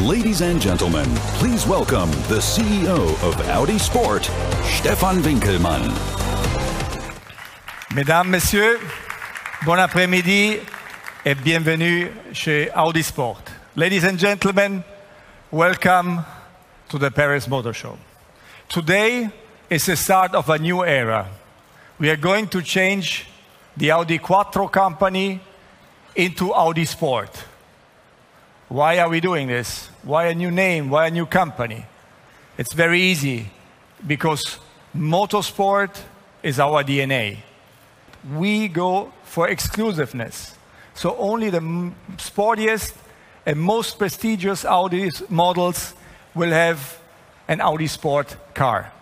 Ladies and gentlemen, please welcome the CEO of Audi Sport, Stefan Winkelmann. Mesdames, Messieurs, bon après-midi et bienvenue chez Audi Sport. Ladies and gentlemen, welcome to the Paris Motor Show. Today is the start of a new era. We are going to change the Audi Quattro company into Audi Sport. Why are we doing this? Why a new name? Why a new company? It's very easy, because motorsport is our DNA. We go for exclusiveness. So only the sportiest and most prestigious Audi models will have an Audi Sport car.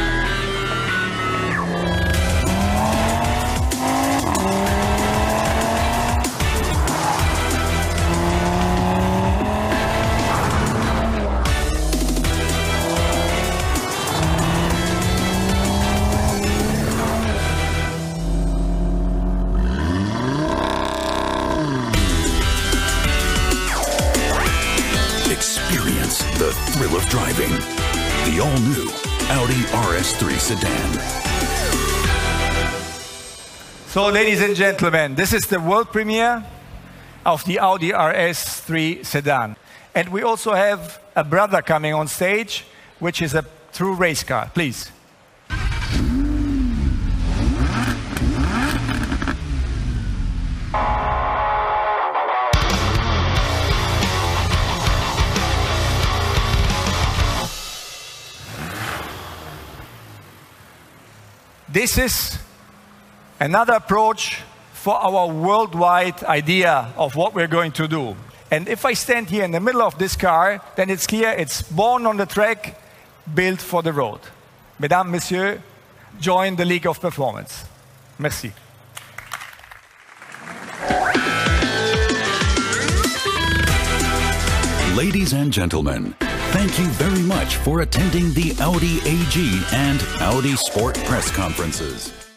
Experience the thrill of driving. The all-new Audi RS3 sedan. So, ladies and gentlemen, this is the world premiere of the Audi RS3 sedan. And we also have a brother coming on stage, which is a true race car. Please. This is another approach for our worldwide idea of what we're going to do. And if I stand here in the middle of this car, then it's clear it's born on the track, built for the road. Mesdames, Messieurs, join the League of Performance. Merci. Ladies and gentlemen, thank you very much for attending the Audi AG and Audi Sport press conferences.